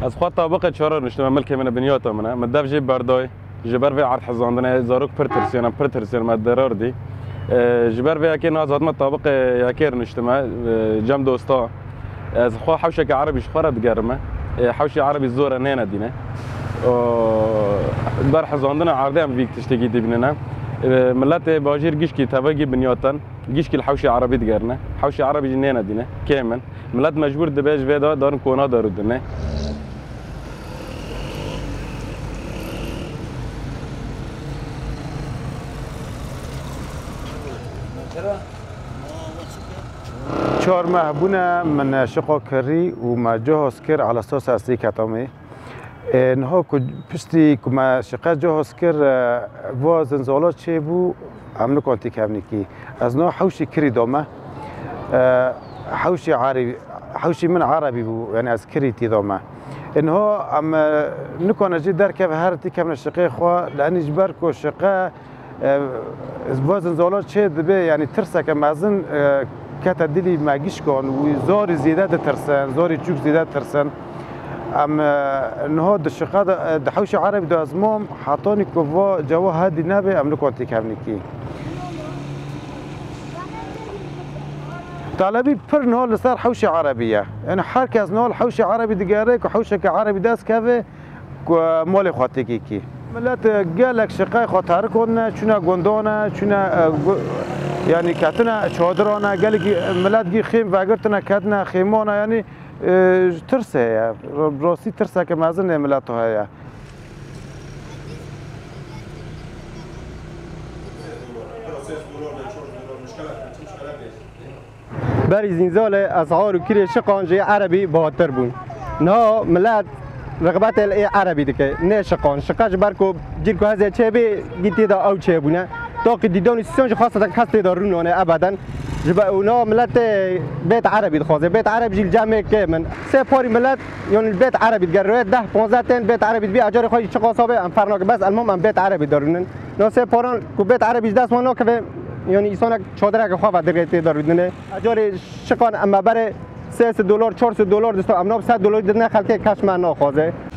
از خود طابق چهار نشتم ملک من بنیات منه مدف جیب بردای جبر و عرض حزاندنه زاروک پرترسیون مدرار دی جبر و یکی نازاد ما طابق یکیر نشتم جم دوستا از خو حوشك عربي شخرة دقرمه حوشي عربي زورة نينا دينا بر حزاندنا عرضي هم فيك تشتكي دبننا ملات باجير جيشكي تباجي بنياتن جيشكي الحوشي عربي دقرنا حوشي عربي جنينا دينا كامل ملات مجبور دباج فيدا دارن كونا دارو دنا چهار ماه بونه من شقا کری و ما جهاز کر على اساس اصلی کتامه انها پشتی که ما شقا جهاز کر و زنزالات چه بو هم نکانتی کبنی کی از نه حوشی کری دامه حوشی من عربی بو یعنی از کری تی دامه انها ام نکانه جی در که هر تی کبن شقه خوا لانی جبر کو شقه و زنزالات چه دبه یعنی ترسه که مازن كات دلی ماگیش کن و زاری زیاده ترسن زاری چوک زیاده ترسن انه الشقه دحوش عربي ده ازمام حاطاني كوفا جوا هادي نبي ام نكونتي كابنيكي طالبي بر نهار لصار حوشي عربيه يعني حركه از نهار حوشي عربي دقاريك وحوشك عربي داس كافي مال خاطيكي ملات قالك شقاي خاطر كنا چنا گوندانا چنا يعني كاتنا چادرانا قالك ملات جي خيم واگرتنا كاتنا خيمانا يعني ترسه يا راسي ترسه كمازن ملاتو هيا بري زنزال اسعار كري شقان جي عربي بهاتر بون نا ملات رغبت عربي دكه نه شقاج بركو جيركو هذا چبي گيتي دا او چبونه تا که دیدن سیستم خاصه خاصه دارون نه ابدا جبا اونا ملت بيت عربي دخوازه بيت عربي جيل جامع كامل سه باري ملت يعني البيت عربي دقروا 10 15 تن بيت عربي بي اجار خوي شقا صابه ام فرناك بس المهم ام بيت عربي دارون نو سه پاران کو بيت عربي دست مانو که يعني انسان چادر خو و دقیقه دارون اجار شقان اما بره $3 $4 دست امنا $100 دادن خلک کش معنا خوازه